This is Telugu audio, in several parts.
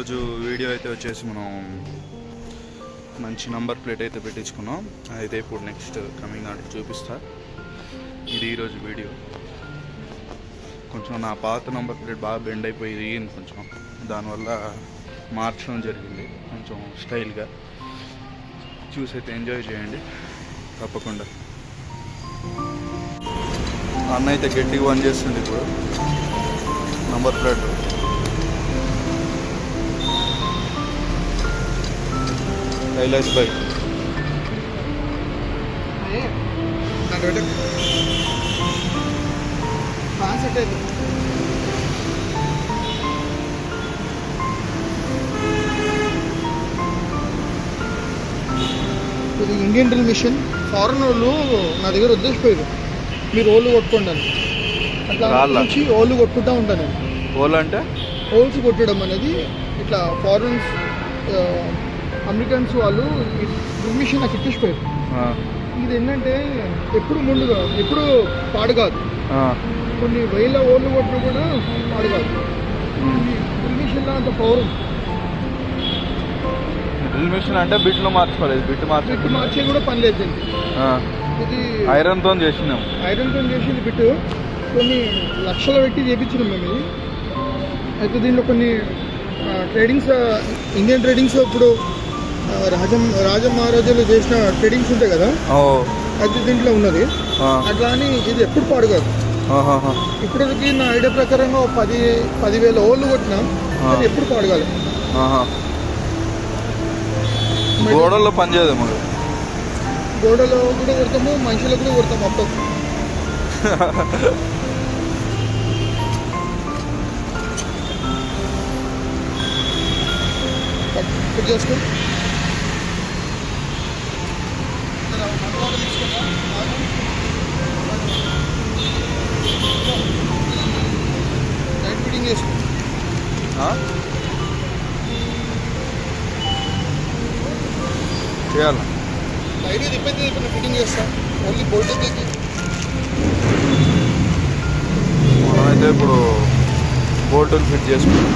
ఈరోజు వీడియో అయితే వచ్చేసి మనం మంచి నంబర్ ప్లేట్ అయితే పెట్టించుకున్నాం. అయితే ఇప్పుడు నెక్స్ట్ కమింగ్ దాంట్లో చూపిస్తా. ఇది ఈరోజు వీడియో. కొంచెం నా పాత నంబర్ ప్లేట్ బాగా బెండ్ అయిపోయి ఇరిగింది కొంచెం, దానివల్ల మార్చడం జరిగింది కొంచెం స్టైల్గా. చూసి అయితే ఎంజాయ్ చేయండి తప్పకుండా. అన్న అయితే గట్టిగా వన్ చేస్తుంది ఇప్పుడు నంబర్ ప్లేట్. కైలాష్ భాయ్ ఇది ఇండియన్ డ్రిల్ మిషన్. ఫారెన్ వాళ్ళు నా దగ్గర ఉద్దేశిపోయారు మీరు ఓళ్ళు కొట్టుకుంటాను, అట్లా నుంచి ఓళ్ళు కొట్టుకుంటా ఉంటాను నేను. ఓళ్ళు అంటే హోల్స్ కొట్టడం అనేది ఇట్లా ఫారెన్స్ అమెరికన్స్ వాళ్ళు డ్రిల్ మిషన్ నాకు ఇచ్చేసిపోయారు. ఇది ఏంటంటే ఎప్పుడు ముందుగా ఎప్పుడు పాడు కాదు, కొన్ని వేల ఓళ్ళు కొట్టినా కూడా పాడు కాదు. డ్రిల్ మిషన్లో అంత పవర్ ఉంది. డ్రిల్ మిషన్ అంటే బిట్లు మార్చుకోలేదు, బిట్ మార్చే కూడా పని లేదు దీనికి. ఇది ఐరన్తో చేసినాం, ఐరన్తో చేసింది బిట్. కొన్ని లక్షలు పెట్టి చేయించినాం మేము ఇది. అయితే దీంట్లో కొన్ని ట్రేడింగ్స్, ఇండియన్ ట్రేడింగ్స్ ఇప్పుడు రాజమహారాజులు చేసిన ట్రేడింగ్స్ ఉంటాయి కదా, అది దీంట్లో ఉన్నది. అట్లా అని ఇది ఎప్పుడు పాడు కాదు. ఇప్పటికి నా ఐడియా ప్రకారంగా 10,000 ఓళ్ళు కొట్టినా అది ఎప్పుడు పాడగాలి. గోడల్లో పనిచేయదు, మరి గోడలో కూడా కొడతాము, మనుషులకు కూడా కొడతాము అప్పుడు. చేసుకో లైట్ ఫిట్టింగ్ చేసుకో. చేయాలి లైట్ తిప్పైతే ఫిట్టింగ్ చేస్తా. ఓన్లీ బోల్ట్ అయితే మనమైతే ఇప్పుడు బోల్టులు ఫిట్ చేసుకుంటాం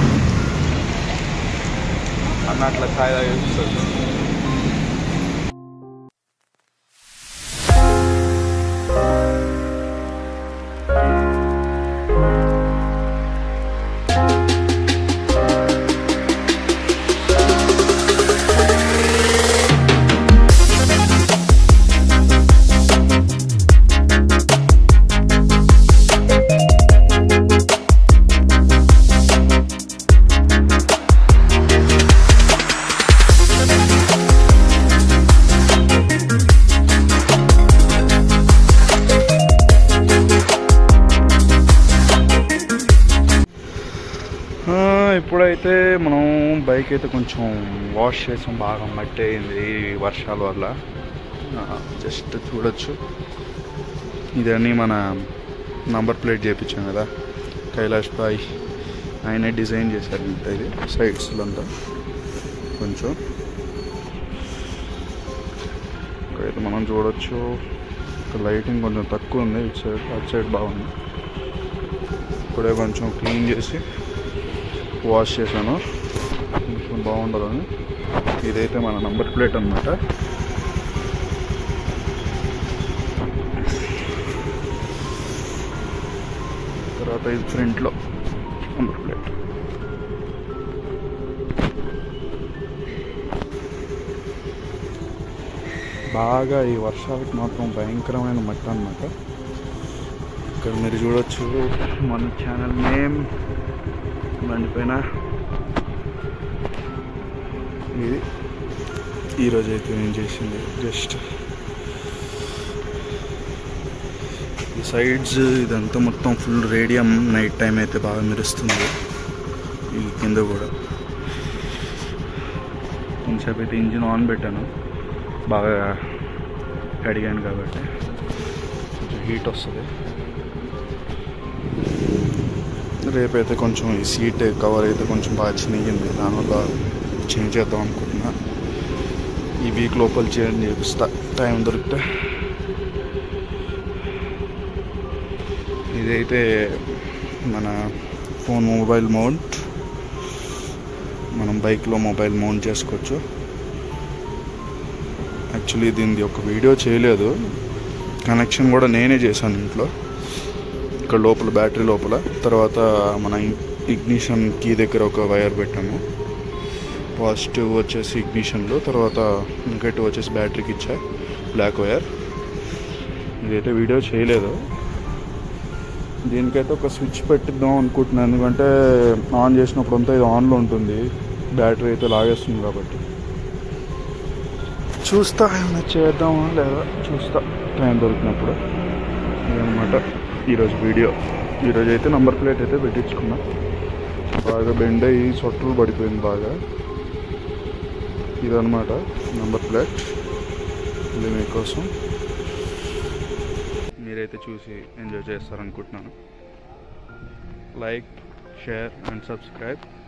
అన్నట్ల ఛాయ్ తాగేస్తుంది. ఇప్పుడైతే మనం బైక్ అయితే కొంచెం వాష్ చేసాం, బాగా మట్టి అయింది వర్షాల వల్ల. జస్ట్ చూడొచ్చు, ఇదన్నీ మన నంబర్ ప్లేట్ చేయించాం కదా, కైలాష్ భాయ్ ఆయనే డిజైన్ చేశారు. ఇది సైడ్స్లో అంతా కొంచెం ఇక్కడైతే మనం చూడొచ్చు. లైటింగ్ కొంచెం తక్కువ ఉంది, ఇటు సైడ్ అటు సైడ్ బాగుంది. ఇప్పుడే కొంచెం క్లీన్ చేసి వాష్ చేశాను, కొంచెం బాగుండాలని. ఇదైతే మన నంబర్ ప్లేట్ అన్నమాట. తర్వాత ఇది ఫ్రంట్లో నంబర్ ప్లేట్. బాగా ఈ వర్షాలకు మాత్రం భయంకరమైన మట్టి అన్నమాట. ఇక్కడ మీరు చూడొచ్చు మన ఛానల్ నేమ్ బండిపైన. ఇది ఈరోజు అయితే నేను చేసింది జస్ట్ ఈ సైడ్స్ ఇదంతా మొత్తం ఫుల్ రేడియం. నైట్ టైం అయితే బాగా మెరుస్తుంది. ఈ కింద కూడా కొంచెంసేపు అయితే ఇంజిన్ ఆన్ పెట్టాను, బాగా కడిగాను కాబట్టి కొంచెం హీట్ వస్తుంది. రేపైతే కొంచెం ఈ సీట్ కవర్ అయితే కొంచెం బాగా చినిగింది, దానివల్ల చేంజ్ చేద్దాం అనుకుంటున్నా. ఈ వీక్ లోపల చేంజ్ చేపిస్తా టైం దొరికితే. ఇదైతే మన ఫోన్ మొబైల్ మౌంట్ మనం బైక్లో మొబైల్ మౌంట్ చేసుకోవచ్చు. యాక్చువల్లీ దీనిది ఒక వీడియో చేయలేదు, కనెక్షన్ కూడా నేనే చేశాను ఇంట్లో. ఇక్కడ లోపల బ్యాటరీ లోపల, తర్వాత మన ఇగ్నిషన్ కీ దగ్గర ఒక వైర్ పెట్టాము. పాజిటివ్ వచ్చేసి ఇగ్నిషన్లో, తర్వాత నెగటివ్ వచ్చేసి బ్యాటరీకి ఇచ్చా బ్లాక్ వైర్. ఇదైతే వీడియో చేయలేదు. దీనికైతే ఒక స్విచ్ పెట్టిద్దాం అనుకుంటున్నాను, ఎందుకంటే ఆన్ చేసినప్పుడు అంతా ఇది ఆన్లో ఉంటుంది, బ్యాటరీ అయితే లాగేస్తుంది కాబట్టి. చూస్తా ఏమైనా చేద్దామా లేదా, చూస్తా టైం దొరికినప్పుడు. ఇదనమాట ఈరోజు వీడియో. ఈరోజు అయితే నంబర్ ప్లేట్ అయితే పెట్టించుకున్నా. బాగా బెండ్ అయ్యి సొట్టలు పడిపోయింది బాగా. ఇదనమాట నంబర్ ప్లేట్. ఇది మీకోసం, మీరైతే చూసి ఎంజాయ్ చేస్తారనుకుంటున్నాను. Like, share and subscribe.